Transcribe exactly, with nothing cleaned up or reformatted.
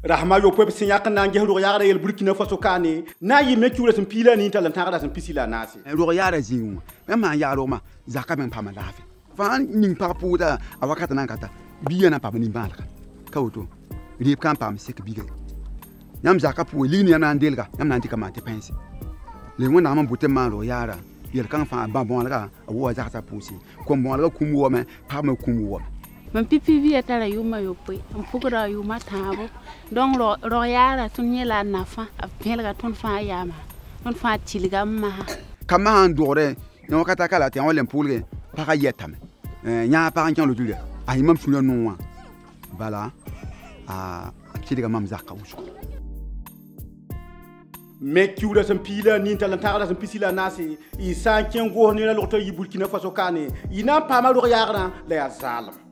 rahma yo pep sin yak na ngehru yaara yel Burkina Faso kane na yi me kiwra sin pila ni talan tara sin pisila nasi ro yaara zinwa me ma yaaro ma zaka men pama lafi fa ning pa puta awakata nan kata biya na pama ni balaka kawto rip kan pam sek biga yam zaka pu lini na ndelga yam nan tika ma te pensi le wona ma butte ma ro yaara yel kan fa ba bon la awo zaka pusi ko bon la kumu wo me pa ma kumu wo man pipi vi atala yuma yope mpukura yuma tabo donc ro ro yara tun yela nafa apelga tun fa yama tun fa tilga ma kama han dore no kata kala te on lempulge para yetam eh nya para nkan lo dule ay mam funo nonwa bala a tilga mam zakka usko me kiwra sin pila ni talan tara sin pisila nasi i san ken go ni la lokto yi Burkina Faso kane ina pa ma ro yaara la ya zalam